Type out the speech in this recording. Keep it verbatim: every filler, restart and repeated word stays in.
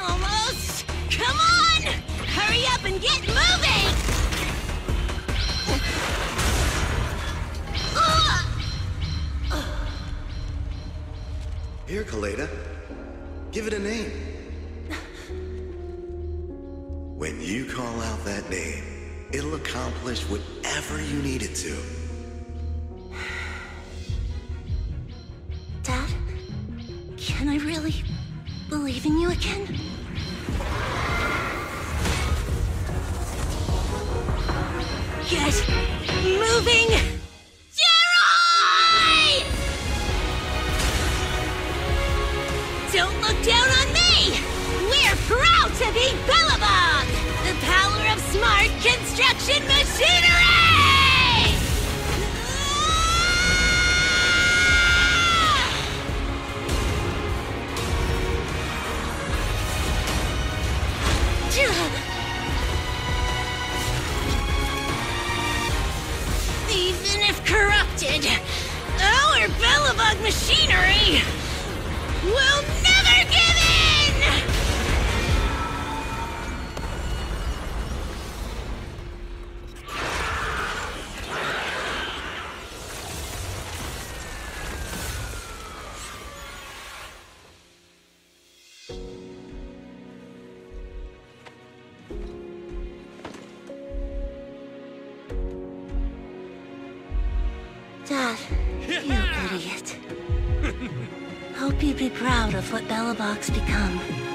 Almost! Come on! Hurry up and get moving! Here, Kaleda. Give it a name. When you call out that name, it'll accomplish whatever you need it to. Dad, can I really believe in you again? Get moving! Gerard! Don't look down on me! We're proud to be Billabong! The power of smart construction machinery! Even if corrupted, our Billabong machinery will never give in! Dad, you idiot. Hope you'd be proud of what Bellabog's become.